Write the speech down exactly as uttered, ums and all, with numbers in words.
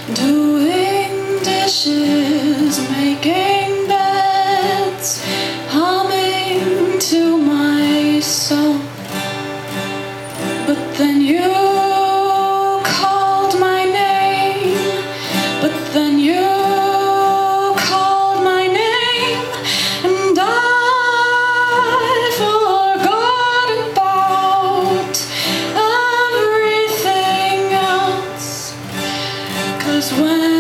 doing dishes, making beds, humming to myself. But then you called my name, but then you called my name, and I forgot about everything else. 'Cause when